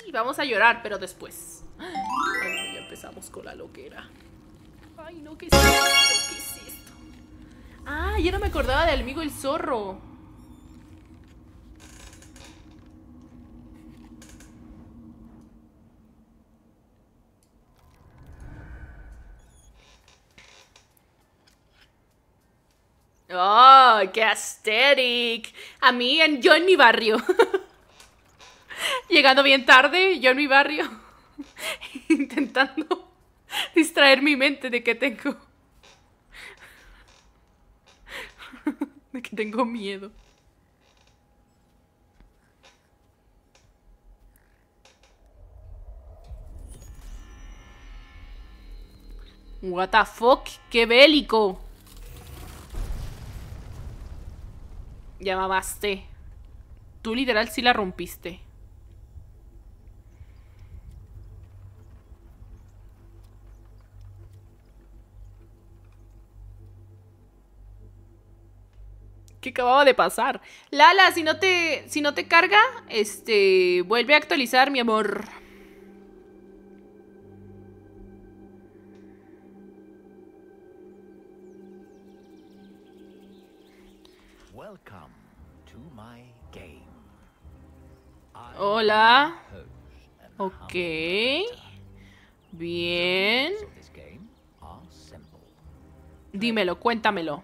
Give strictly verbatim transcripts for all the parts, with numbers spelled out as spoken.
Y vamos a llorar, pero después. Ay, no, ya empezamos con la loquera. Ay, no, ¿qué es esto? ¿Qué es esto? Ah, ya no me acordaba del amigo el zorro. Oh, qué aesthetic. A mí, en, yo en mi barrio. Llegando bien tarde, yo en mi barrio. Intentando distraer mi mente de que tengo. De que tengo miedo. What the fuck, qué bélico. Ya mamaste. Tú literal sí la rompiste. ¿Qué acababa de pasar? Lala, si no te, si no te carga, este, vuelve a actualizar, mi amor. Welcome to my game. Hola. Ok. Bien. Dímelo, cuéntamelo.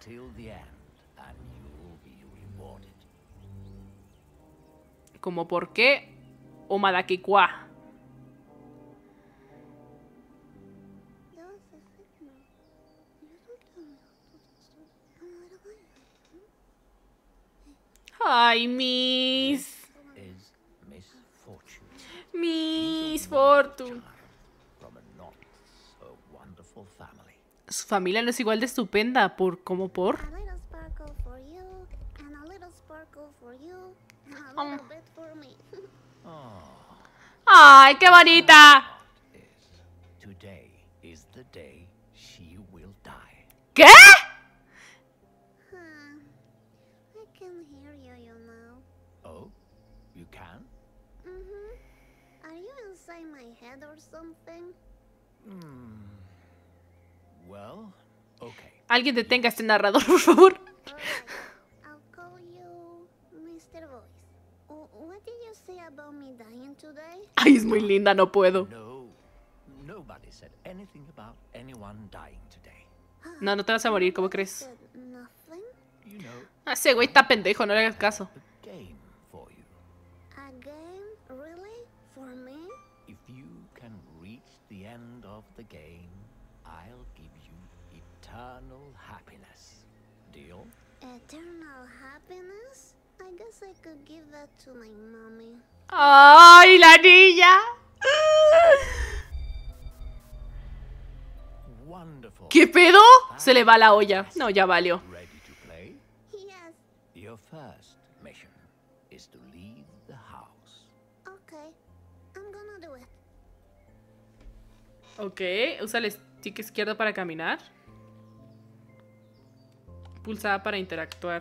¿Cómo por qué? O Madakekwa. Ay, Miss. Miss Fortune. Su familia no es igual de estupenda. ¿Por cómo por? Oh. Ay, qué bonita. ¿Qué? Oh, you can? Mm-hmm. Are you inside my head or something? Hmm. Well, okay. Alguien detenga a este narrador, por favor. Alright. I'll call you mister Voice. Oh, what did you say about me dying today? Ay, es muy linda, no puedo. No, nobody said anything about anyone dying today. No, no te vas a morir, ¿cómo crees? Said nothing? You know, Ah, ese güey está pendejo, no le hagas caso. a game for you. A game? Really? For me? If you can reach the end of the game, I'll give you eternal happiness. Deal? Eternal happiness? I guess I could give that to my mommy. ¡Ay, la niña! Wonderful. ¿Qué pedo? Se le va la olla. No, ya valió. Ready to play? Yes. Your first mission is to leave the house. Okay. I'm gonna do it. Ok, usa el stick izquierdo para caminar. Pulsa A para interactuar.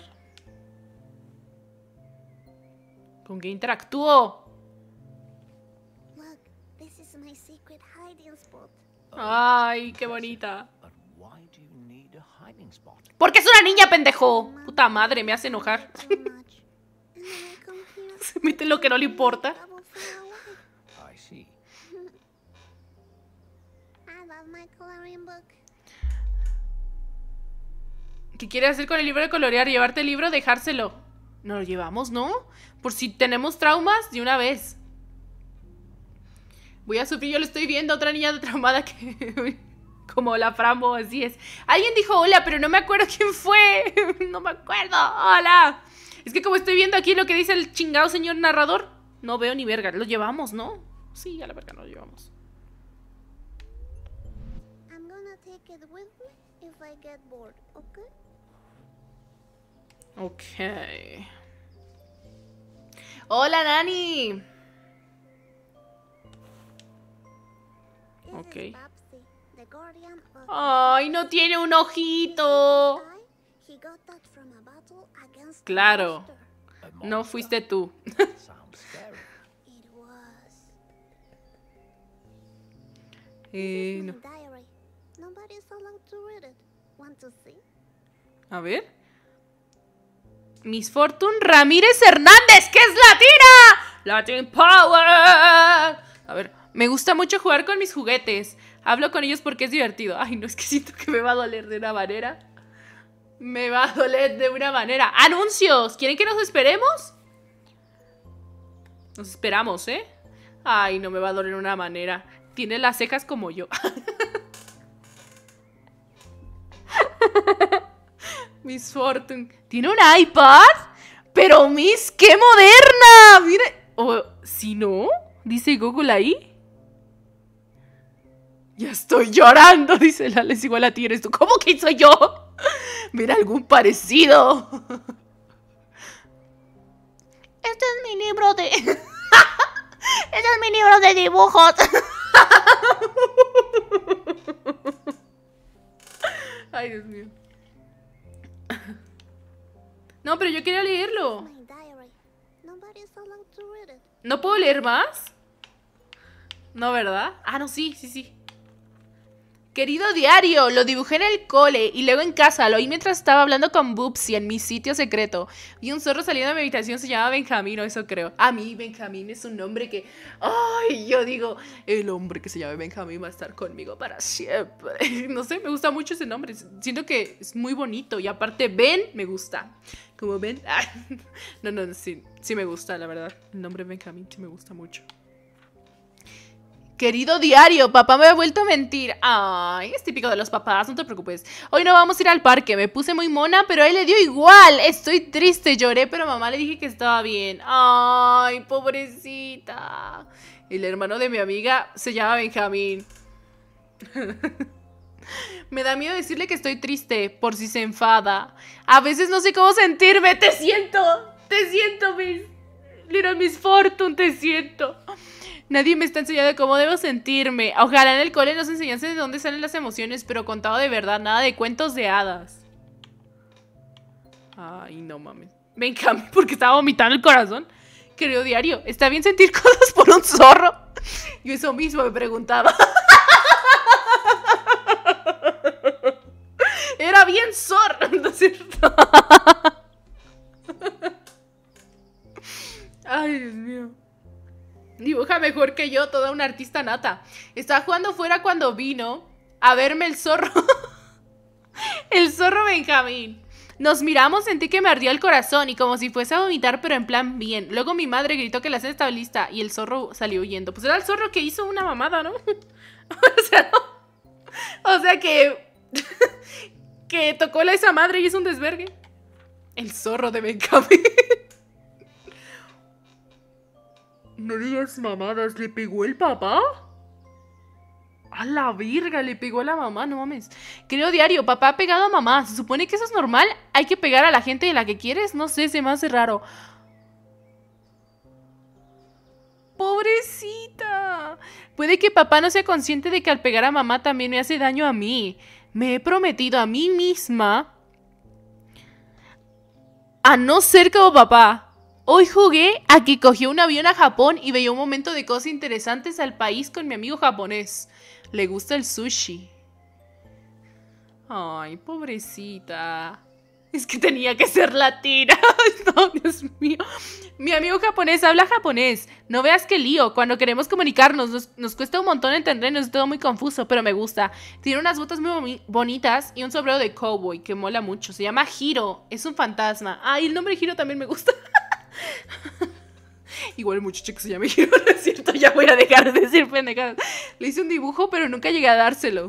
¿Con qué interactúo? Look, this is my secret hiding spot. Ay, qué bonita. But why do you need a hiding spot? Porque es una niña, pendejo. Puta madre, me hace enojar. So much. And then I come here. Se mete lo que no le importa. Double far away. I see. I love my coloring book. ¿Qué quieres hacer con el libro de colorear? ¿Llevarte el libro? Dejárselo. Nos lo llevamos, ¿no? Por si tenemos traumas, de una vez. Voy a sufrir, yo lo estoy viendo. Otra niña traumada que... Como la Frambo, así es. Alguien dijo hola, pero no me acuerdo quién fue. No me acuerdo. Hola. Es que como estoy viendo aquí lo que dice el chingado señor narrador, no veo ni verga. Lo llevamos, ¿no? Sí, a la verga no lo llevamos. I'm gonna take it with me if I get bored, okay? Ok. Hola, Nani. This Ok. is Babsy, the guardian of Ay, no tiene un ojito. He got that from a battle against a Claro. monster. A No monster? fuiste tú. Sounds scary. It was. Eh, no. My diary. Nobody's allowed to read it. Want to see? A ver. Miss Fortune Ramírez Hernández, que es latina. Latin Power. A ver, me gusta mucho jugar con mis juguetes. Hablo con ellos porque es divertido. Ay, no, es que siento que me va a doler de una manera. Me va a doler de una manera. ¡Anuncios! ¿Quieren que nos esperemos? Nos esperamos, ¿eh? Ay, no me va a doler de una manera. Tiene las cejas como yo. Miss Fortune. ¿Tiene un iPad? Pero Miss, ¡qué moderna! Mire. O, si no, dice Google ahí. Ya estoy llorando, dice la Les igual a ti eres tú. ¿Cómo que soy yo? Mira, algún parecido. Este es mi libro de... este es mi libro de dibujos. Ay, Dios mío. No, pero yo quería leerlo. My diary. Nobody's allowed to read it. ¿No puedo leer más? No, ¿verdad? Ah, no, sí, sí, sí. Querido diario, lo dibujé en el cole y luego en casa. Lo oí mientras estaba hablando con Bubsy en mi sitio secreto. Vi un zorro saliendo de mi habitación, se llama Benjamín, o eso creo. A mí Benjamín es un nombre que... Ay, yo digo, el hombre que se llame Benjamín va a estar conmigo para siempre. No sé, me gusta mucho ese nombre. Siento que es muy bonito y aparte Ben me gusta. Como ven... No, no, sí, sí me gusta, la verdad. El nombre Benjamín sí me gusta mucho. Querido diario, papá me ha vuelto a mentir. Ay, es típico de los papás, no te preocupes. Hoy no vamos a ir al parque, me puse muy mona, pero a él le dio igual. Estoy triste, lloré, pero a mamá le dije que estaba bien. Ay, pobrecita. El hermano de mi amiga se llama Benjamín. Me da miedo decirle que estoy triste, por si se enfada. A veces no sé cómo sentirme, te siento. Te siento, Miss Little Miss Fortune, te siento. Nadie me está enseñando cómo debo sentirme. Ojalá en el cole nos enseñasen de dónde salen las emociones, pero contado de verdad, nada de cuentos de hadas. Ay, no mames. Benjamín, porque estaba vomitando el corazón. Querido diario, ¿está bien sentir cosas por un zorro? Yo eso mismo me preguntaba. Era bien zorro, ¿no es cierto? Ay, Dios mío. Dibuja mejor que yo, toda una artista nata. Estaba jugando fuera cuando vino a verme el zorro. El zorro Benjamín. Nos miramos, sentí que me ardía el corazón y como si fuese a vomitar, pero en plan bien. Luego mi madre gritó que la cena estaba lista y el zorro salió huyendo. Pues era el zorro que hizo una mamada, ¿no? O sea, no. O sea que... que tocó a esa madre y hizo un desvergue. El zorro de Benjamín. No digas mamadas, ¿le pegó el papá? A la virga, le pegó a la mamá, no mames. Querido diario, papá ha pegado a mamá. ¿Se supone que eso es normal? ¿Hay que pegar a la gente de la que quieres? No sé, se me hace raro. Pobrecita. Puede que papá no sea consciente de que al pegar a mamá también me hace daño a mí. Me he prometido a mí misma a no ser como papá. Hoy jugué a que cogió un avión a Japón y veía un momento de cosas interesantes al país con mi amigo japonés. Le gusta el sushi. Ay, pobrecita. Es que tenía que ser latina. No, Dios mío. Mi amigo japonés habla japonés. No veas qué lío. Cuando queremos comunicarnos nos, nos cuesta un montón entendernos. Es todo muy confuso, pero me gusta. Tiene unas botas muy bonitas y un sombrero de cowboy que mola mucho. Se llama Hiro. Es un fantasma. Ay, el nombre Hiro también me gusta. Igual el muchacho que se llama Hiro, no es cierto. Ya voy a dejar de decir pendejadas. Le hice un dibujo, pero nunca llegué a dárselo.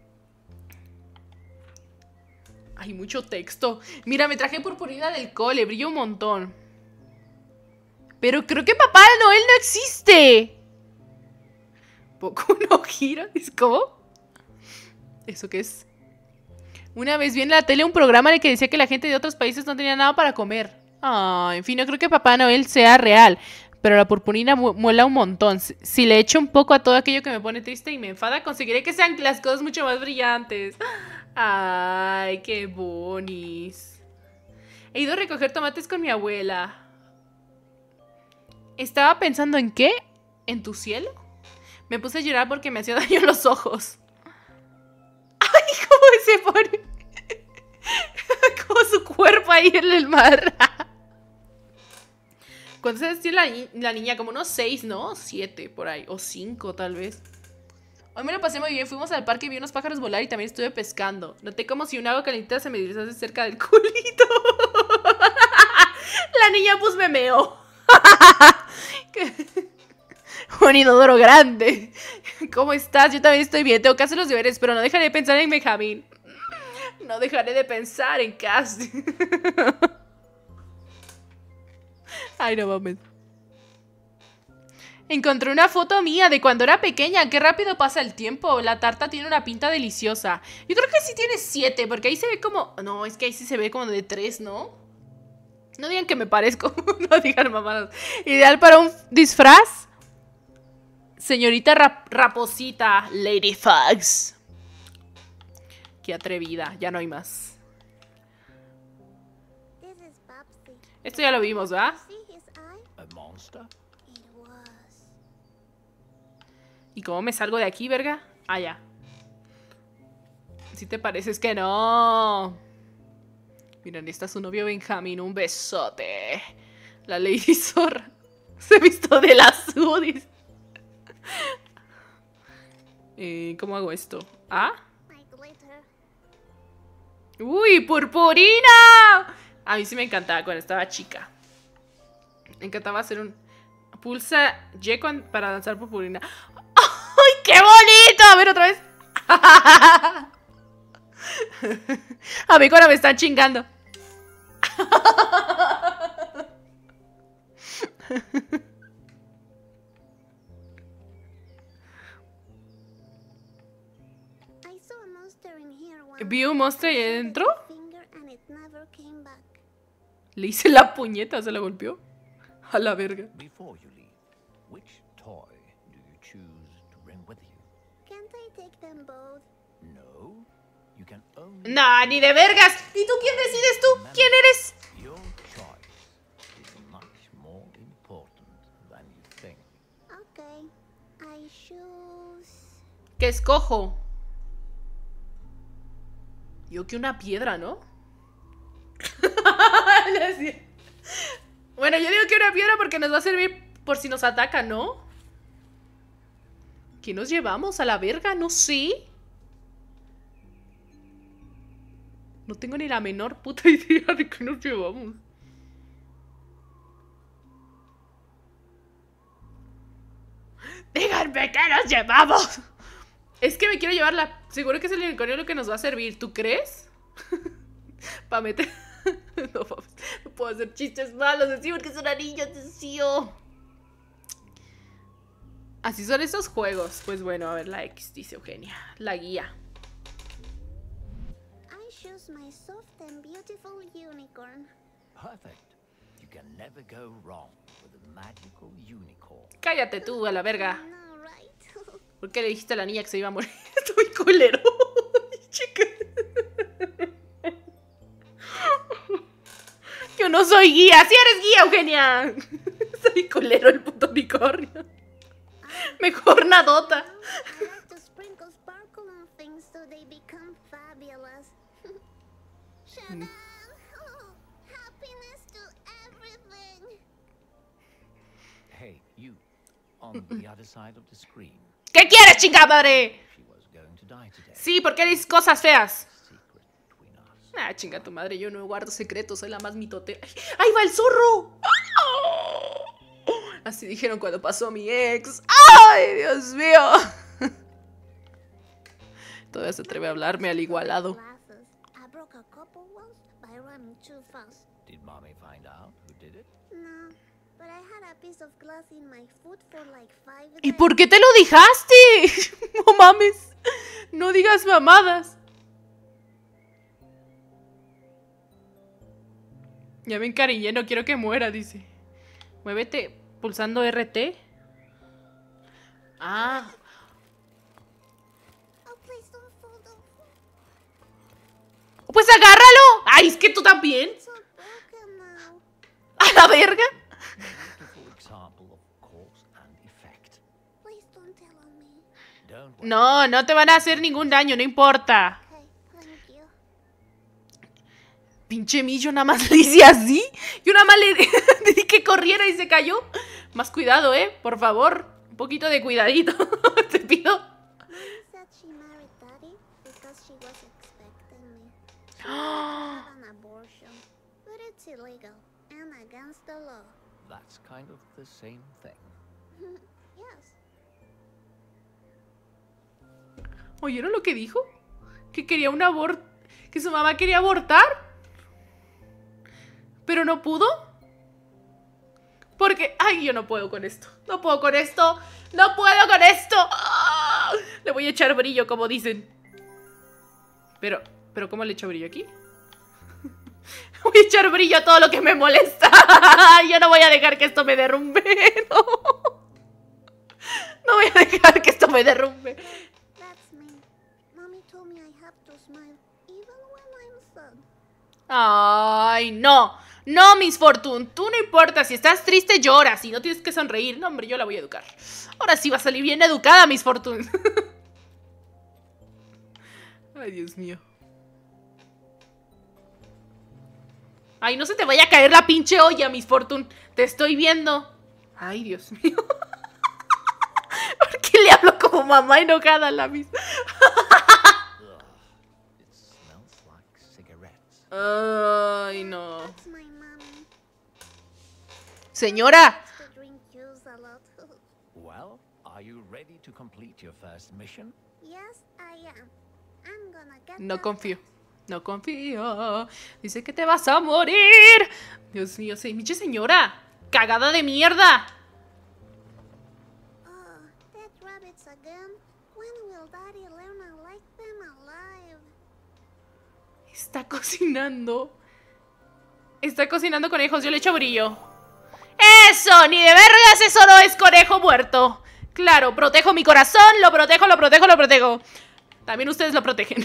Hay mucho texto. Mira, me traje purpurina del cole. Brilla un montón. Pero creo que Papá Noel no existe. ¿Poco no gira? ¿Es cómo? ¿Eso qué es? Una vez vi en la tele un programa en el que decía que la gente de otros países no tenía nada para comer. Ah, en fin, no creo que Papá Noel sea real. Pero la purpurina mu muela un montón. Si, si le echo un poco a todo aquello que me pone triste y me enfada, conseguiré que sean las cosas mucho más brillantes. Ay, qué bonis. He ido a recoger tomates con mi abuela. Estaba pensando en qué, en tu cielo. Me puse a llorar porque me hacía daño en los ojos. ¡Ay, cómo se pone! Como su cuerpo ahí en el mar. ¿Cuántos años tiene la, ni la niña? Como unos seis, ¿no? Siete, por ahí. O cinco, tal vez. Hoy me lo pasé muy bien. Fuimos al parque y vi unos pájaros volar y también estuve pescando. Noté como si un agua caliente se me deslizase cerca del culito. La niña pues me meó. Un inodoro grande. ¿Cómo estás? Yo también estoy bien. Tengo que hacer los deberes, pero no dejaré de pensar en Benjamín. No dejaré de pensar en Cass. Ay, no mames. Encontré una foto mía de cuando era pequeña. Qué rápido pasa el tiempo. La tarta tiene una pinta deliciosa. Yo creo que sí tiene siete, porque ahí se ve como... No, es que ahí sí se ve como de tres, ¿no? No digan que me parezco. No digan mamadas. Ideal para un disfraz. Señorita rap Raposita. Lady Fox. Qué atrevida. Ya no hay más. Esto ya lo vimos, ¿verdad? A monster? ¿Y cómo me salgo de aquí, verga? Ah, ya. Si te pareces que no. Miren, está su novio Benjamín. Un besote. La Lady Zorra. Se visto de la sudis. eh, ¿Cómo hago esto? ¿Ah? ¡Uy, purpurina! A mí sí me encantaba cuando estaba chica. Me encantaba hacer un... Pulsa Y para lanzar purpurina. ¡Ay, qué bonito! A ver, otra vez. A mí cuando me están chingando. ¿Vi un monstruo ahí adentro? Le hice la puñeta, se la golpeó. A la verga. Before you leave, which toy do you choose to bring with you? Can't I take them both? No, you can only... Nah, ni de vergas. ¿Y tú quién decides tú? ¿Quién eres? Your choice is much more important than you think. Okay, I choose... ¿Qué escojo? Yo que una piedra, ¿no? Bueno, yo digo que una piedra porque nos va a servir por si nos atacan, ¿no? ¿Qué nos llevamos a la verga? No sé. No tengo ni la menor puta idea de qué nos llevamos. Díganme qué nos llevamos. Es que me quiero llevar la... Seguro que es el unicornio lo que nos va a servir. ¿Tú crees? Para meter... No, no puedo hacer chistes malos así porque es una niña, tío. Así son estos juegos. Pues bueno, a ver la X, dice Eugenia. La guía. I choose my soft and beautiful unicorn. Perfect. You can never go wrong with a magical unicorn. Cállate tú, a la verga. No, right? ¿Por qué le dijiste a la niña que se iba a morir? Estoy culero. Chica. Yo no soy guía. ¡Sí eres guía, Eugenia! Soy culero el puto unicornio. Mejor nadota. I like to sprinkle sparkle on things so they become fabulous. Shut up! Oh, happiness to everything. Hey, you, on the other side of the screen. ¿Qué quieres, chingada madre? She was going to die today. Sí, porque eres cosas feas. Secret between us. Ah, chinga tu madre, yo no guardo secretos, soy la más mitote. ¡Ahí va el zorro! Así dijeron cuando pasó mi ex. ¡Ay, Dios mío! Todavía se atreve a hablarme al igualado. Glasses. I broke a couple once by running too fast. Did mommy find out who did it? No, but I had a piece of glass in my foot for like five ¿Y days. por qué te lo dejaste? No mames. No digas mamadas. Ya me encariñé, no quiero que muera, dice. Muévete pulsando R T. Ah. Oh, please don't fall, don't fall. Pues agárralo. Ay, es que tú también. It's all broken now. A la verga. Beautiful example of cause and effect. Please don't tell on me. Don't worry. No, no te van a hacer ningún daño, no importa. Okay, thank you. Pinche Millo nada más le hice así. Yo nada más le le di que corriera y se cayó. Más cuidado, eh, por favor. Un poquito de cuidadito. Te pido. Mommy said she married Daddy because she was expecting me. She wanted to have an abortion, but it's illegal and against the law. That's kind of the same thing. Yes. ¿Oyeron lo que dijo? Que quería un aborto. Que su mamá quería abortar. Pero no pudo. Porque, ay, yo no puedo con esto. No puedo con esto. No puedo con esto. ¡Ah! Le voy a echar brillo, como dicen. Pero, pero ¿cómo le echo brillo aquí? Voy a echar brillo a todo lo que me molesta. Yo no voy a dejar que esto me derrumbe. No. No voy a dejar que esto me derrumbe. That's me. Mommy told me I have to smile even when I'm sad. Ay, no. No, Miss Fortune. Tú no importa. Si estás triste, lloras. Y no tienes que sonreír. No, hombre, yo la voy a educar. Ahora sí va a salir bien educada, Miss Fortune. Ay, Dios mío. Ay, no se te vaya a caer la pinche olla, Miss Fortune. Te estoy viendo. Ay, Dios mío. ¿Por qué le hablo como mamá enojada a la Miss? Ugh. It smells like cigarettes. Ay, no. That's my mommy. Señora. She used to drink juice a lot. Well, are you ready to complete your first mission? Yes, I am. I'm gonna get No that confío. test. No confío. Dice que te vas a morir. Dios mío, sí. Miche señora. Cagada de mierda. Oh, dead rabbits again. When will Daddy learn I like them alive? Está cocinando. Está cocinando conejos. Yo le echo brillo. ¡Eso! Ni de vergas, eso no es conejo muerto. Claro, protejo mi corazón. Lo protejo, lo protejo, lo protejo. También ustedes lo protegen.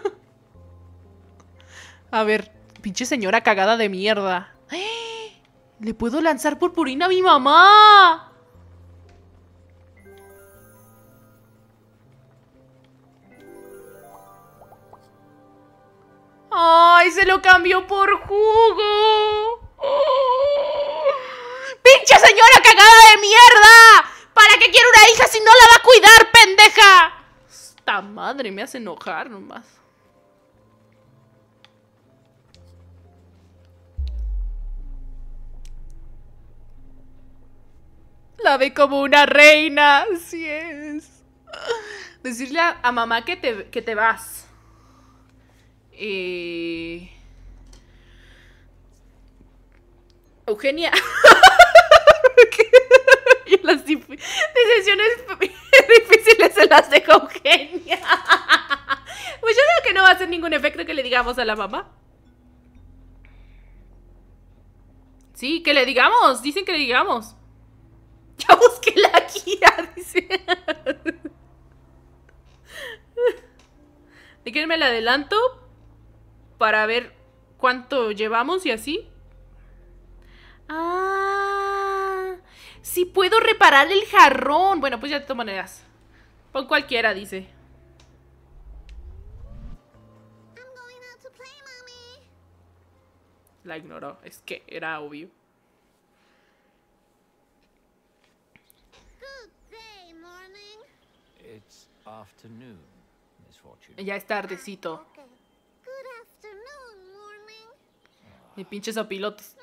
A ver, pinche señora cagada de mierda. ¡Eh! ¿Le puedo lanzar purpurina a mi mamá? ¡Ay, se lo cambió por jugo! ¡Oh! ¡Pinche señora cagada de mierda! ¿Para qué quiere una hija si no la va a cuidar, pendeja? Esta madre me hace enojar nomás. La ve como una reina, así es. Decirle a, a mamá que te, que te vas. Eh... Eugenia. Yo las dif- decisiones difíciles se las dejo a Eugenia. Pues yo creo que no va a hacer ningún efecto que le digamos a la mamá. Sí, que le digamos. Dicen que le digamos. Ya busqué la guía, dice. Déjenme el adelanto para ver cuánto llevamos y así. Ah, sí puedo reparar el jarrón. Bueno, pues ya de todas maneras. Pon cualquiera, dice. I'm going out to play, Mommy. La ignoró, es que era obvio. Good day, morning. It's afternoon, Miss Fortune. Ya es tardecito. Okay. Good afternoon, morning. Mi pinche sopilotes.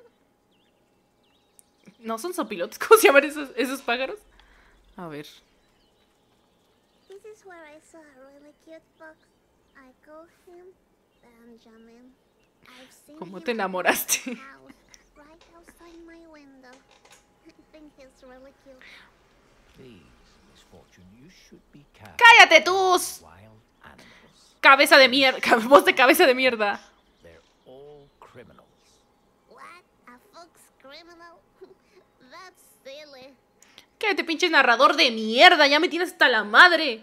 No son sopilotes, ¿cómo se llaman esos, esos pájaros? A ver. This is where I saw a really cute fox. I call him Benjamin. I've seen ¿Cómo him te at my enamoraste? house, right outside my window. I think he's really cute. Please, Miss Fortune, you should be careful. ¡Cállate tus! Wild animals. Cabeza de mierda. Voz de cabeza de mierda. They're all criminals. What? A fox criminal? That's silly. Cállate, pinche narrador de mierda. Ya me tienes hasta la madre.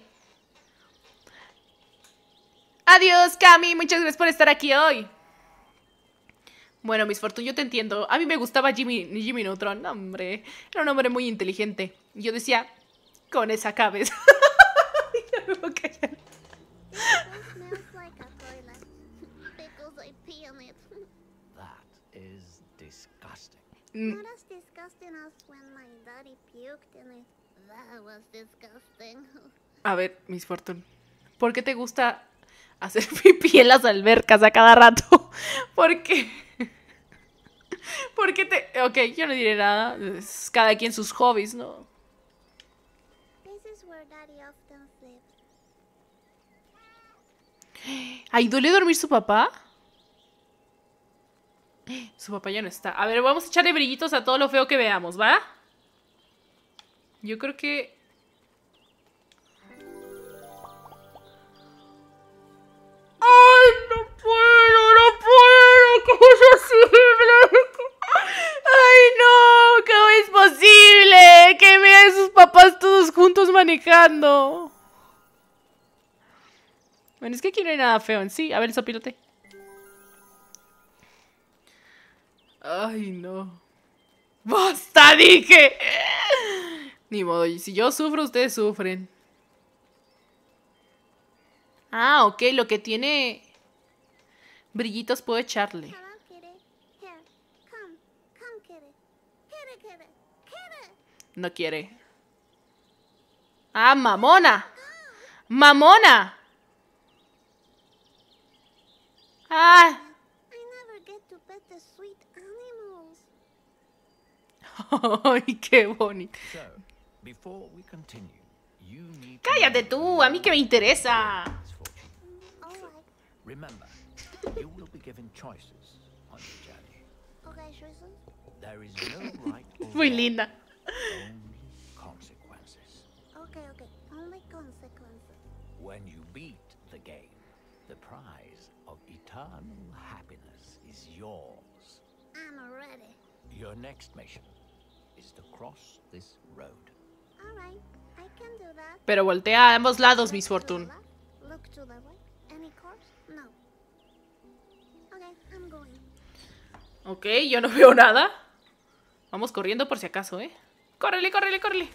Adiós, Cami. Muchas gracias por estar aquí hoy. Bueno, Miss Fortune, yo te entiendo. A mí me gustaba Jimmy, Jimmy Neutron. Hombre, era un hombre muy inteligente. Yo decía, con esa cabeza. Me voy a callar. It still smells like a toilet. Because I pee on it. That is disgusting. Mm, Not as disgusting as when my daddy puked in it. That was disgusting. A ver, Miss Fortune, ¿por qué te gusta hacer pipí en las albercas a cada rato? ¿Por qué? ¿Por qué te...? Ok, yo no diré nada. Es cada quien sus hobbies, ¿no? This is where daddy often sleeps. ¿Ay, duele dormir su papá? Su papá ya no está. A ver, vamos a echarle brillitos a todo lo feo que veamos, ¿va? Yo creo que... ¡Ay, no puedo, no puedo! ¿Cómo es posible? ¡Ay, no! ¿Cómo es posible que vean sus papás todos juntos manejando? Bueno, es que aquí no hay nada feo en sí. A ver, el sopilote. Ay, no. ¡Basta, dije! Ni modo, y si yo sufro, ustedes sufren. Ah, ok, lo que tiene brillitos puedo echarle. Hello, kitty. Here. Come. Come, kitty. Kitty, kitty. Kitty. No quiere. ¡Ah, mamona! ¡Mamona! ¡Ah! I never get to pet the sweet animals. ¡Ay, qué bonito! So, before we continue, you need to ¡Cállate tú! ¡A mí que me interesa! Misfortune. Alright. Remember, you will be given choices on your journey. Okay, Susan. There is no right or Muy wrong, linda. only consequences. Okay, okay. Only consequences. When you beat the game, the prize of eternal happiness is yours. I'm ready. Your next mission is to cross this road. Alright. I can do that. Pero voltea a ambos lados, Miss Look to the Fortune. left, Look to the right. Any cars? No. Okay, I'm going. Ok, yo no veo nada. Vamos corriendo por si acaso, ¿eh? ¡Córrele, córrele, córrele!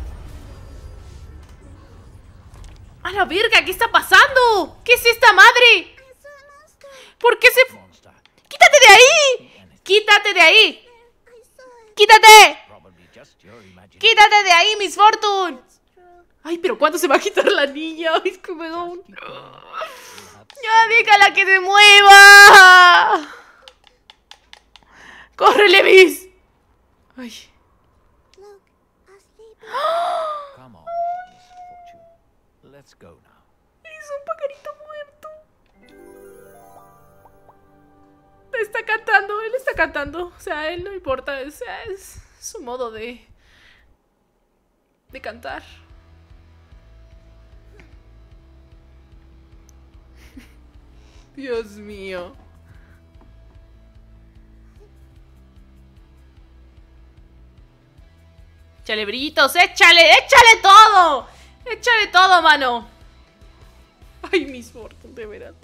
¡A la verga! ¿Qué está pasando? ¿Qué es esta madre? I saw a monster. ¿Por qué se...? Monster, ¡Quítate de ahí! ¡Quítate de ahí! I saw it. ¡Quítate! probably just your imagination. ¡Quítate de ahí, Miss Fortune! It's true. Ay, pero ¿cuándo se va a quitar la niña? Ay, es que me da un... Keep going. You'll have ¡Ya, déjala que se mueva! ¡Córrele, Miss! Ay. Look, asleep. Come on, Miss Fortune. Let's go now. Es un pajarito muerto. Está cantando, él está cantando. O sea, a él no importa. O sea, es su modo de... de cantar. Dios mío. Échale brillitos, échale, échale todo. Échale todo, mano. Ay, Miss Fortune, de veras.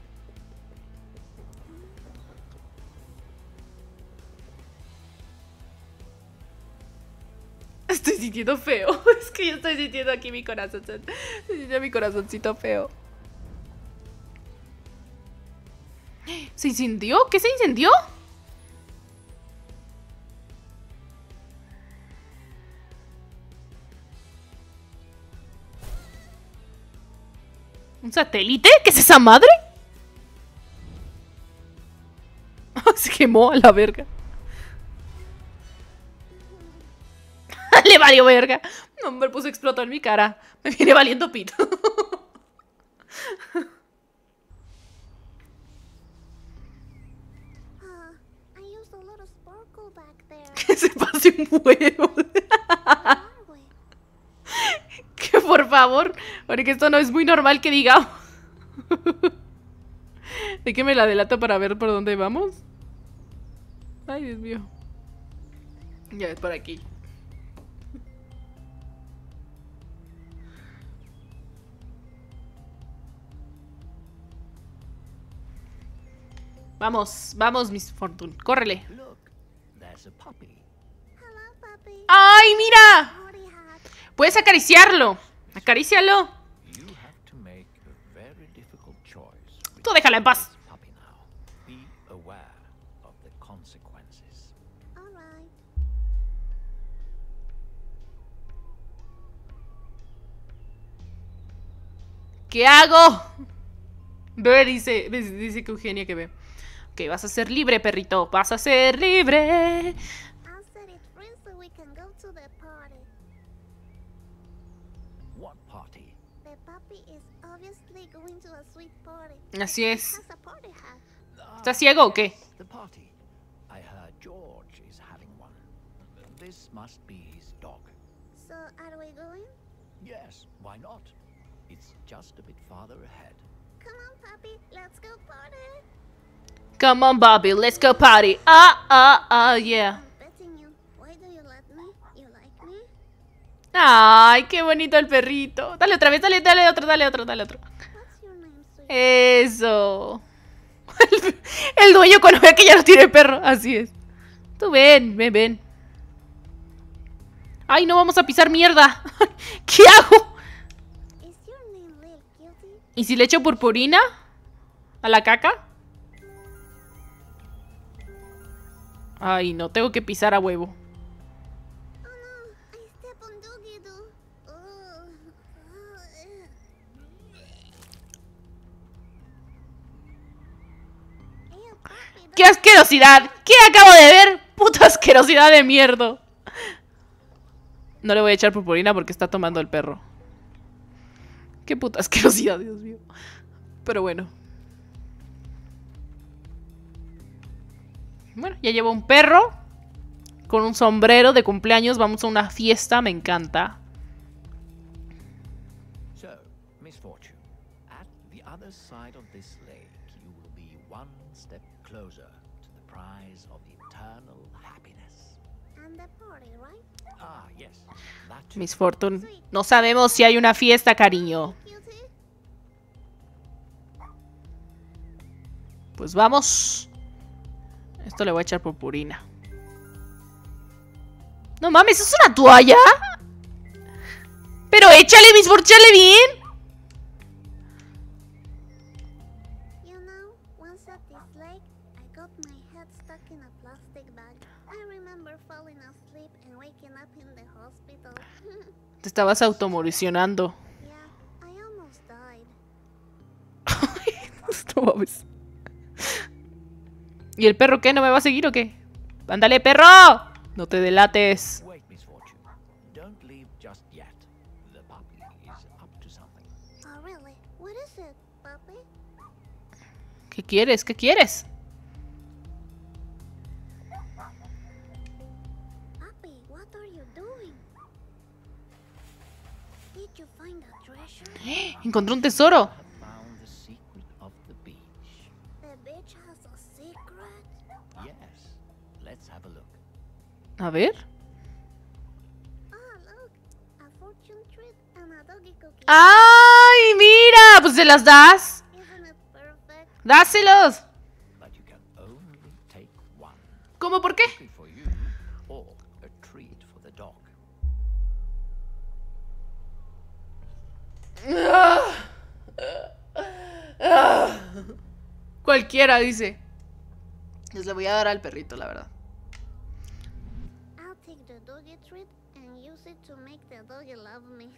Estoy sintiendo feo. Es que yo estoy sintiendo aquí mi corazón. Estoy sintiendo mi corazoncito feo. ¿Se incendió? ¿Qué se incendió? ¿Un satélite? ¿Qué es esa madre? Se quemó a la verga. Le valió verga. No, me puso explotó en mi cara. Me viene valiendo pito. Uh, I used a lot of sparkle back there. Que se pase un huevo. Where are we? Que por favor, porque esto no es muy normal que digamos. ¿De qué me la delato para ver por dónde vamos? Ay, Dios mío. Ya es por aquí. Vamos, vamos, Miss Fortune, córrele. Look, there's a puppy. Hello, puppy. ¡Ay, mira! Howdy, hat. Puedes acariciarlo. Acarícialo. You Tú déjala en paz. Puppy now. Be aware of the consequences. All right. ¿Qué hago? Ve, dice, dice que Eugenia que ve. Ok, vas a ser libre, perrito. Vas a ser libre. I'll set it free so we can go to the party. What party? The puppy is obviously going to a sweet party. Así es. Has a party hat. ¿Estás ciego o qué? The party. I heard George is having one. This must be his dog. So are we going? Yes, why not? It's just a bit farther ahead. Come on, puppy. Let's go party. Come on, Bobby, let's go party. Ah, ah, ah, yeah. I'm petting you. Why do you let me? You like me? Ay, qué bonito el perrito. Dale otra vez, dale, dale otro, dale otro, dale otro. What's your name, sweet? Eso. El, el dueño cuando ve que ya no tiene perro. Así es. Tú ven, ven, ven. Ay, no vamos a pisar mierda. ¿Qué hago? Is your name Lil Cutie? ¿Y si le echo purpurina a la caca? Ay, no, tengo que pisar a huevo. Oh no, I step on Doogie Doo. Oh. Ew, puppy, ¡Qué asquerosidad! ¿Qué acabo de ver? ¡Puta asquerosidad de mierda! No le voy a echar purpurina porque está tomando el perro. ¡Qué puta asquerosidad, Dios mío! Pero bueno. Bueno, ya llevo un perro con un sombrero de cumpleaños. Vamos a una fiesta, me encanta. So, Miss Fortune, at the other side of this lake, you will be one step closer to the prize of eternal happiness. and the party, right? Ah, yes, that too. Miss Fortune, no sabemos si hay una fiesta, cariño. Cutie? Pues vamos. Esto le voy a echar purpurina. No mames, ¿es una toalla? Pero échale, Miss Fortune, échale bien. You know, once at this lake, I got my head stuck in a plastic bag. I remember falling asleep and waking up in the hospital. Te estabas automoricionando. Yeah, I almost died. No mames. ¿Y el perro qué? ¿No me va a seguir o qué? ¡Ándale, perro! No te delates. Wait, Miss Fortune. Don't leave just yet. The puppy is up to something. Oh, really? What is it, puppy? ¿Qué quieres? ¿Qué quieres? Puppy, what are you doing? Did you find a treasure? Encontré un tesoro. I have found the secret of the beach. The bitch has a secret? Yes, let's have a look. A ver. Oh, look. A fortune treat and a doggy cookie. ¡Ay, mira! Pues se las das. Isn't it perfect? ¡Dáselos! But you can only take one. ¿Cómo? ¿Por qué? Cookie for you, or a treat for the dog. Cualquiera, dice. Les le voy a dar al perrito, la verdad. I'll take the doggy treat and use it to make the doggy love me.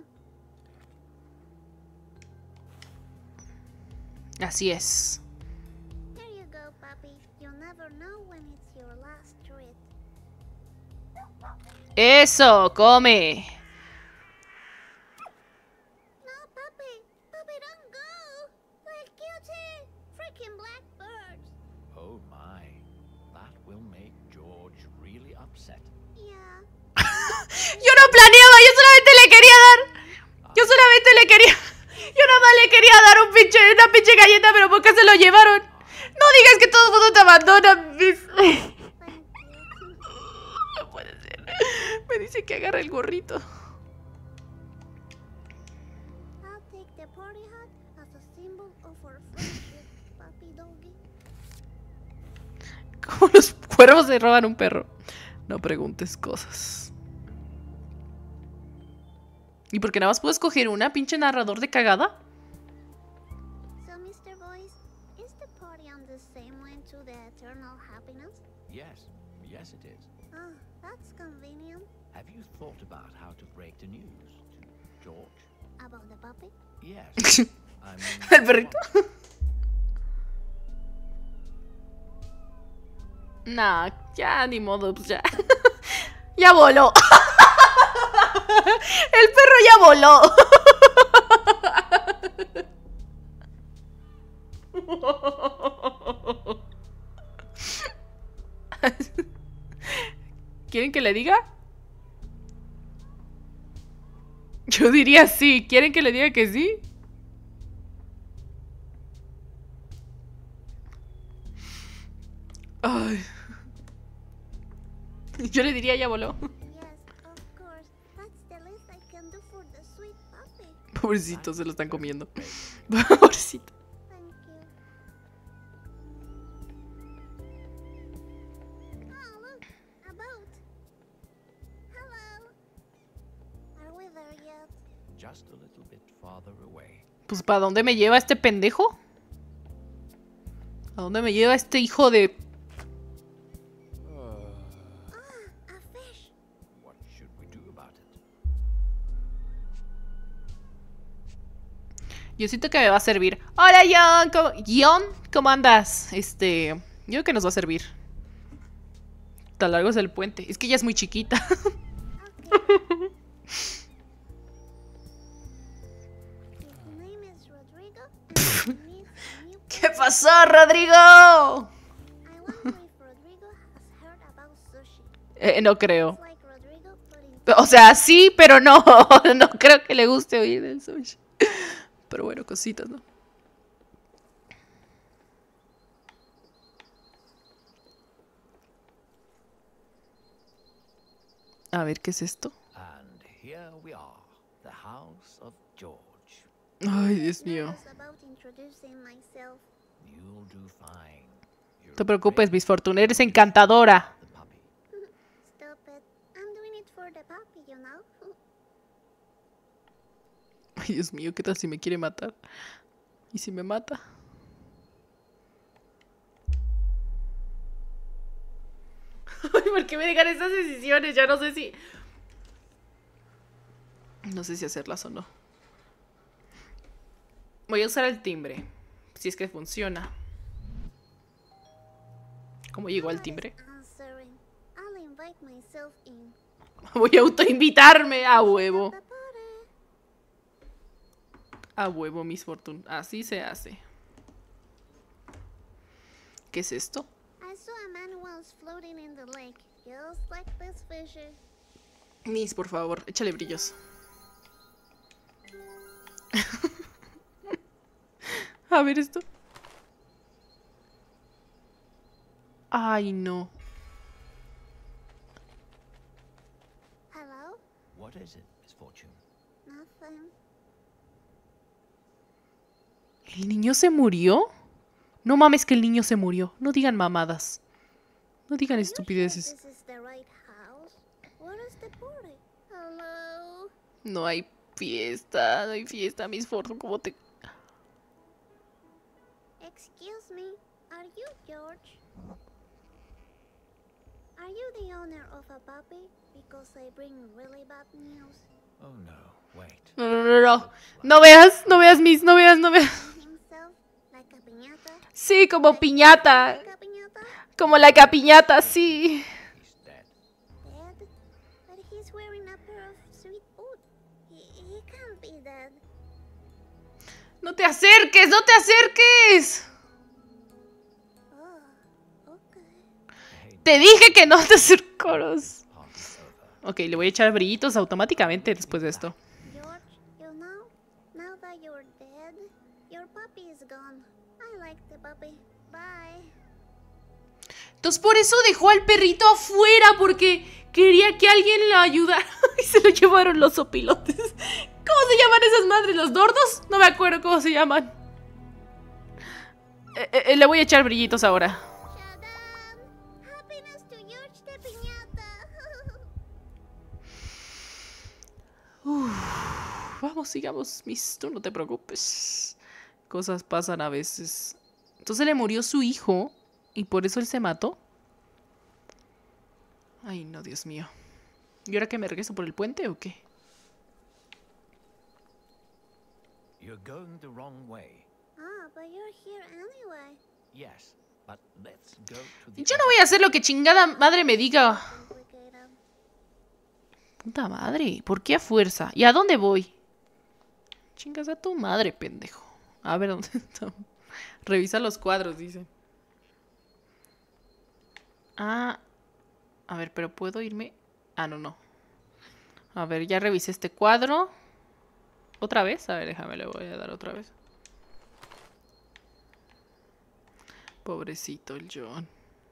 Así es. Here you go, puppy. You never know when it's your last treat. Eso, come. No, puppy. Puppy, don't go. Like cutie. Freaking blackbirds. Oh my, that will make George really upset. Yeah. Yo no planeaba, yo solamente le quería dar. Yo solamente le quería. Yo nada más le quería dar un pinche, una pinche galleta, pero ¿por qué se lo llevaron? No digas que todo el mundo te abandona, Miss. Thank you. No puede ser. Me dice que agarre el gorrito. I'll take the party hat as a symbol of our friendship, puppy doggy. Como los cuervos se roban un perro. No preguntes cosas. ¿Y por qué nada más puedo escoger una, pinche narrador de cagada? So, mister Boyce, party on the same way to the eternal happiness? Yes, yes it is. Oh, that's convenient. Have you thought about how to break the news to George? About the puppy? Yes. I mean, El perrito. Nah, ya ni modo, pues ya. Ya voló. El perro ya voló. ¿Quieren que le diga? Yo diría sí. ¿Quieren que le diga que sí? Ay. Yo le diría ya voló. Yes, of course. That's the least I can do for the sweet puppy. Pobrecito, se lo están comiendo. Pobrecito. Thank you. Oh, look, a boat. Hello. Are we there yet? just a little bit farther away. Pues, ¿para dónde me lleva este pendejo? ¿A dónde me lleva este hijo de...? Ah, a fish. What should we do about it? Yo siento que me va a servir. Hola, John. ¿Cómo... John, ¿cómo andas? Este... Yo creo que nos va a servir. Tan largo es el puente. Es que ella es muy chiquita. Okay. His name is Rodrigo, and he needs a new ¿Qué pasó, Rodrigo? I wonder if Rodrigo has heard about sushi. Eh, no creo. It's like Rodrigo, but in O sea, sí, pero no. No creo que le guste oír del sushi. Pero bueno, cositas, ¿no? A ver, ¿qué es esto? And here we are, the house of George. Ay, Dios mío. nervous about introducing myself. You'll do fine. You're No te a preocupes, great Miss Fortune, eres encantadora. the puppy. Stop it. I'm doing it for the puppy, you know? Ay, Dios mío, ¿qué tal si me quiere matar? ¿Y si me mata? Ay, ¿por qué me dejan estas decisiones? Ya no sé si... No sé si hacerlas o no. Voy a usar el timbre. Si es que funciona. ¿Cómo llegó al timbre? Nobody's answering. I'll invite myself in. Voy a autoinvitarme. A huevo. The party. A huevo, Miss Fortune. Así se hace. ¿Qué es esto? I saw a man once floating in the lake, just like this fisher. Miss, por favor, échale brillos. A ver esto. Ay, no. Hello? What is it, Miss Fortune? Nothing. ¿El niño se murió? No mames que el niño se murió. No digan mamadas. No digan Are you sure estupideces. this is the right house? Where is the party? Hello? No hay fiesta, no hay fiesta, Miss Fortune. ¿Cómo te...? Excuse me, are you George? Are you the owner of a puppy? Because I bring really bad news. Oh no, wait. No, no, no, no. No veas, no veas, Miss, no veas, no veas. Himself, like a piñata. Sí, como piñata. Like a piñata? Como la capiñata, sí. He's dead. Dead? But he's wearing a pair of sweet boots. He, he can't be dead. No te acerques, no te acerques. Oh, okay. Hey, Te dije que no te acercaras. party's over. Ok, le voy a echar brillitos automáticamente después de esto. George, you know, now that you're dead, your puppy is gone. I like the puppy. Bye. Entonces por eso dejó al perrito afuera, porque quería que alguien lo ayudara. Y se lo llevaron los opilotes. ¿Cómo se llaman esas madres? ¿Los dordos? No me acuerdo cómo se llaman. Eh, eh, le voy a echar brillitos ahora. Shadan! Happiness to George the piñata. Uf, vamos, sigamos, Miss. Tú no te preocupes. Cosas pasan a veces. Entonces le murió su hijo y por eso él se mató. Ay, no, Dios mío. ¿Y ahora que me regreso por el puente o qué? You're going the wrong way. Ah, but you're here anyway. Yes, but let's go to the Yo no voy a hacer lo que chingada madre me diga. Complicated. Puta madre, ¿por qué a fuerza? ¿Y a dónde voy? Chingas a tu madre, pendejo. A ver, ¿dónde está? Revisa los cuadros, dice. Ah, a ver, pero ¿puedo irme? Ah, no, no. A ver, ya revisé este cuadro. ¿Otra vez? A ver, déjame, le voy a dar otra vez. Pobrecito el John.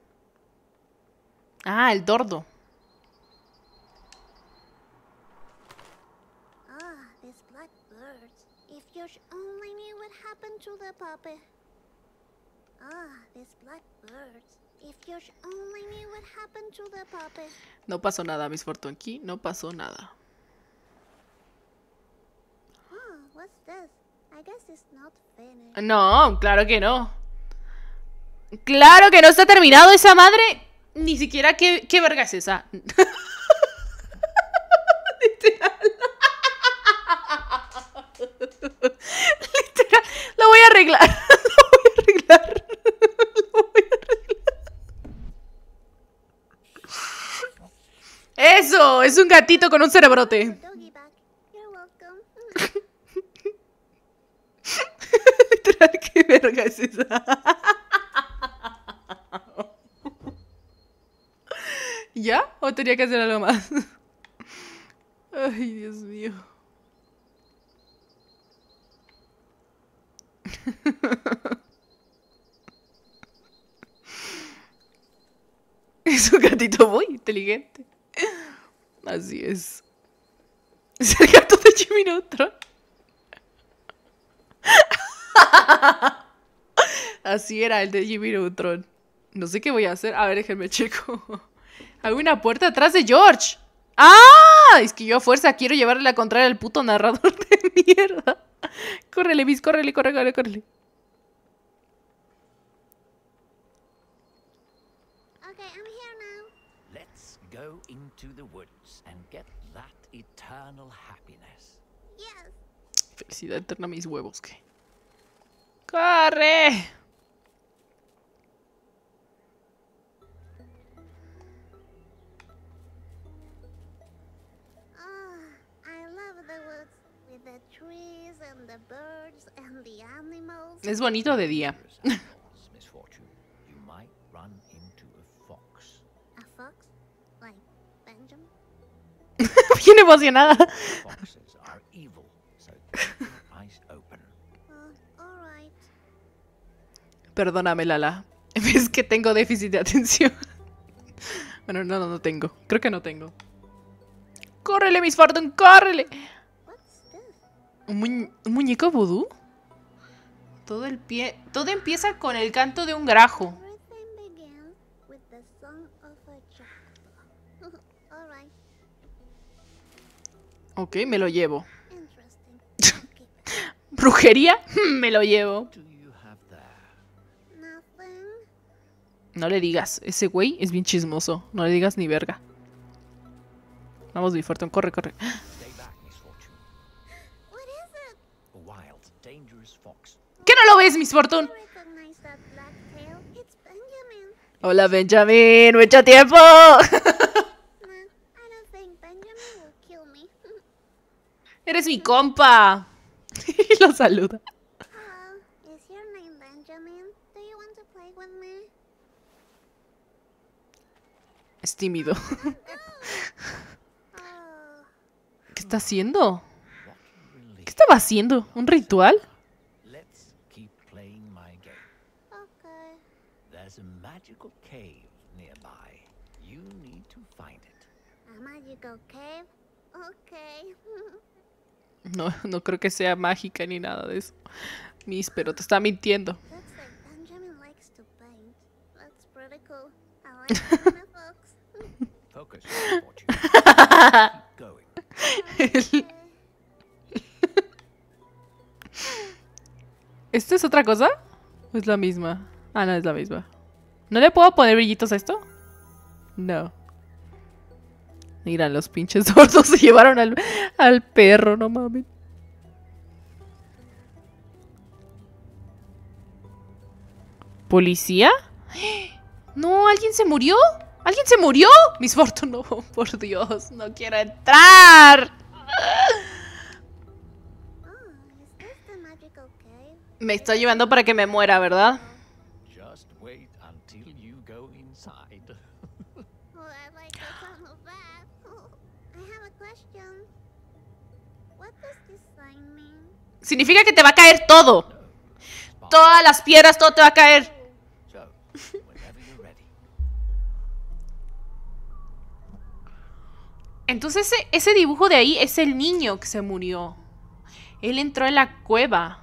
Ah, el Dordo. Ah, these black birds. If you only knew what happened to the puppy. Ah, these black birds. If you only knew what happened to the puppy. No pasó nada, Miss Fortune. Aquí no pasó nada. Oh, what's this? I guess it's not finished. No, claro que no. Claro que no está terminado esa madre. Ni siquiera qué, qué verga es esa. Literal. Literal. Lo voy a arreglar. Lo voy a arreglar. Lo voy a arreglar. Eso, es un gatito con un cerebrote. Doggy back. You're welcome. Literal, qué verga es esa. ¿Ya? ¿O tenía que hacer algo más? Ay, Dios mío. Es un gatito muy inteligente. Así es. Es el gato de Jimmy Neutron. Así era el de Jimmy Neutron. No sé qué voy a hacer. A ver, déjenme checo. Hay una puerta atrás de George. ¡Ah! Es que yo a fuerza quiero llevarle la contraria al puto narrador de mierda. Córrele, Miss, córrele, córrele, córrele, córrele. Okay, I'm here now. Let's go into the woods and get that eternal happiness. Yes. Felicidad eterna, mis huevos, ¿qué? ¡Corre! Ah, I love the woods with the trees and the birds and the animals. Es bonito de día. Dangerous animals, Miss Fortune. You might run into a fox. A fox? Like Benjamin? Bien emocionada. Foxes are evil, so keep your eyes open. Uh, alright. Perdóname, Lala. Es que tengo déficit de atención. Bueno, no, no, no tengo. Creo que no tengo. ¡Córrele, Miss Fortune! ¡Córrele! What's this? ¿Un, muñ- un muñeco vudú? Todo el pie... Todo empieza con el canto de un grajo. Everything begins with the song of a jackdaw. Alright, Ok, me lo llevo. interesting. I'll keep it. ¿Brujería? Me lo llevo. What do you have there? Nothing. No le digas. Ese güey es bien chismoso. No le digas ni verga. Vamos, Miss Fortune. Corre, corre. Stay back, Miss Fortune. What is it? A wild, dangerous fox. ¿Qué no lo ves, Miss Fortune? I recognize that black tail. It's Benjamin. Hola, Benjamin. Mucho tiempo. Nah, I don't think Benjamin will kill me. Eres mi compa. Y lo saluda. Hello, is your name Benjamin? Do you want to play with me? Es tímido. Oh, ¿Qué está haciendo? What a ¿Qué relief. estaba haciendo? ¿Un ritual? Let's keep playing my game. okay. There's a magical cave nearby. You need to find it. A magical cave? Okay. No, no creo que sea mágica ni nada de eso. Miss, pero te está mintiendo. Looks like Benjamin likes to paint. That's pretty cool. I like being a fox. Focus, Miss Fortune. Keep going. Okay. ¿Esto es otra cosa? Es la misma. Ah, no, es la misma. ¿No le puedo poner brillitos a esto? No. Mira, los pinches sordos se llevaron al, al perro, no mames. ¿Policía? No, ¿alguien se murió? ¿Alguien se murió? Miss Fortune, no, por Dios, no quiero entrar. Me está llevando para que me muera, ¿verdad? Just wait until you go inside. Oh, I like the sound of that. Oh, I have a question. What does this sign mean? Significa que te va a caer todo. Todas las piedras, todo te va a caer. So, whenever you're ready. Entonces ese, ese dibujo de ahí es el niño que se murió. Él entró en la cueva.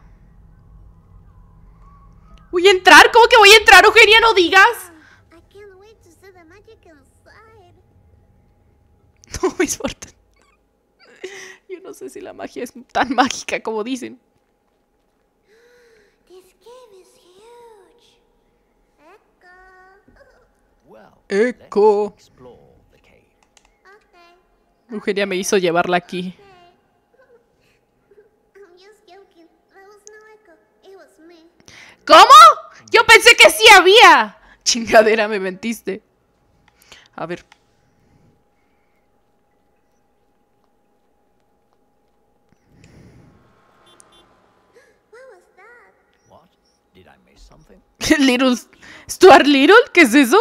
¿Voy a entrar? ¿Cómo que voy a entrar, Eugenia? No digas. I can't wait to see the magic inside. No, Miss Fortune. Yo no sé si la magia es tan mágica como dicen. This cave is huge. Echo. Well, Echo. let's explore the cave. Okay. Eugenia me hizo llevarla aquí. Okay. I'm just joking. There was no echo. It was me. ¿Cómo? Yo pensé que sí había. Chingadera, me mentiste. A ver. What was that? What? Did I miss something? Little... ¿Stuart Little? ¿Qué es eso?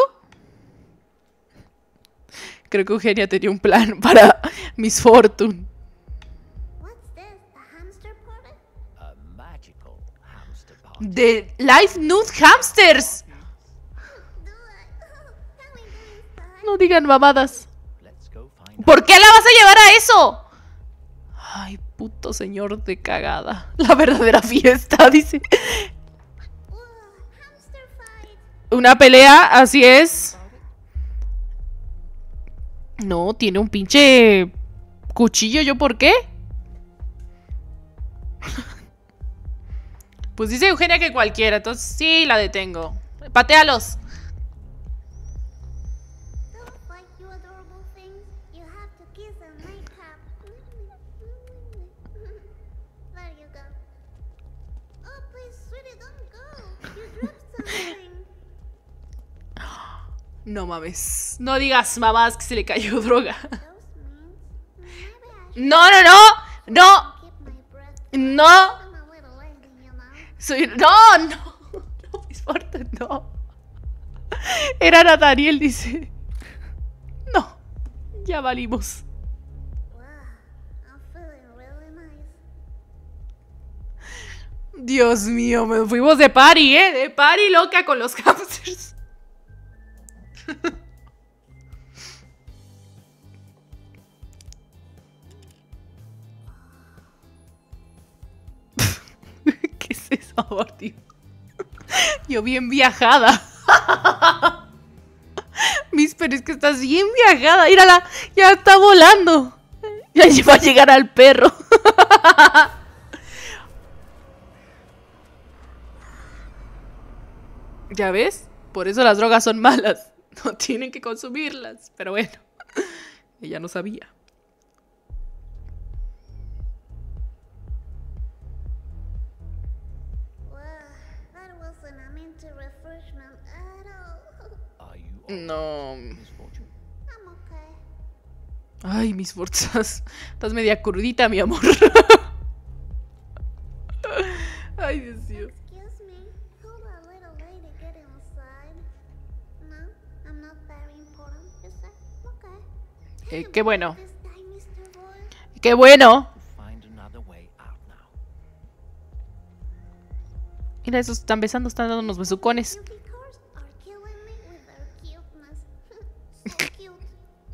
Creo que Eugenia tenía un plan para Miss Fortune. What's this? A hamster party? A magical hamster party. De Live Nude Hamsters. Do it. Can we go inside? No digan mamadas. Let's go find out. ¿Por qué la vas a llevar a eso? Ay, puto señor de cagada. La verdadera fiesta, dice. Whoa, hamster fight. Una pelea, así es. No, tiene un pinche cuchillo, ¿yo por qué? Pues dice Eugenia que cualquiera, entonces sí, la detengo. Patealos. Don't fight, you adorable things. You have to kiss and make up. There you go. Oh, please, sweetie, don't go. You dropped something. No mames. No digas mamás que se le cayó droga. Those means maybe I should No, no, no. No. keep my breath. No. I'm a little lazy, you know. Soy... No, no. No, Miss Fortune, no. Era Nathaniel, dice. No. Ya valimos. Wow, I'm feeling really nice. Dios mío, me fuimos de party, ¿eh? De party loca con los hamsters. ¿Qué es eso, amor, tío? Yo bien viajada. Mis, pero es que estás bien viajada. Mírala, ya está volando. Ya va a llegar al perro. ¿Ya ves? Por eso las drogas son malas. No tienen que consumirlas. Pero bueno, ella no sabía. Wow, that wasn't a minty refreshment at all. Are you all No. right, Miss Fortune? I'm okay. Ay, mis forzas. Estás media crudita, mi amor. Ay, Dios mío. Excuse me, could a little lady get inside? No, I'm not very important, you say? Okay. Eh, qué bueno. This time, mister Boy. Qué bueno. Find another way out now. Mira, esos están besando, están dando unos besucones. Cutie cars are killing me with their cuteness. So cute.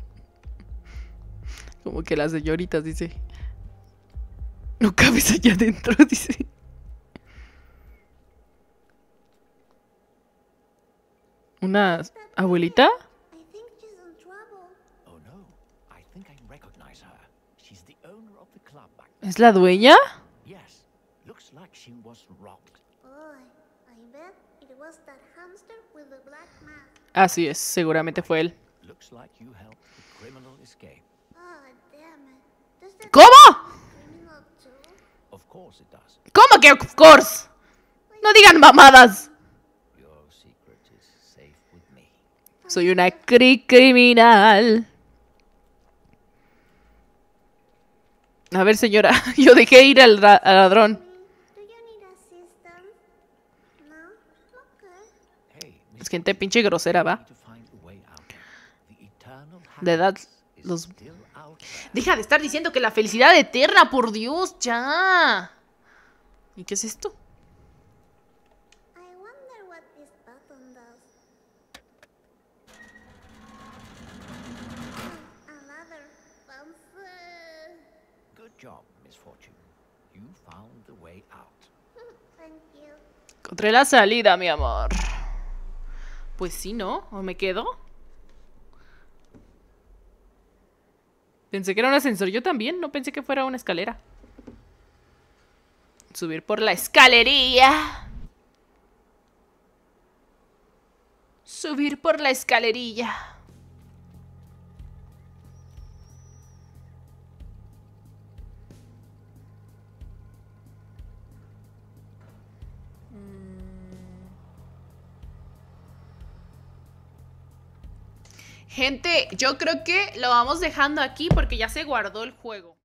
Como que las señoritas, dice. No cabes allá adentro, dice. ¿Una abuelita? I think she's in trouble. Oh no, I think I recognize her. She's the owner of the club back ¿Es la dueña? Yes, looks like she was robbed. Boy, I bet was that hamster with the black mask. Así es, seguramente fue él. Looks like you helped the criminal escape. Oh, damn it. Does that ¿Cómo? criminal too? Of course it does. ¿Cómo que of course? No digan mamadas. Your secret is safe with me. Soy una cri criminal. A ver, señora, yo dejé ir al, ra- al ladrón. Do you need assistance? No? Okay. Hey, Es Miss gente pinche grosera, Fortune, ¿va? need to find a way out. The eternal De edad, happiness is los... still out there. Deja de estar diciendo que la felicidad eterna, por Dios, ya. ¿Y qué es esto? I wonder what this button does. Hmm, Another bouncer. Good job, Miss Fortune. You found the way out. Thank you. Encontré la salida, mi amor. Pues sí, ¿no? ¿O me quedo? Pensé que era un ascensor. Yo también. No pensé que fuera una escalera. Subir por la escalería. Subir por la escalerilla. Gente, yo creo que lo vamos dejando aquí porque ya se guardó el juego.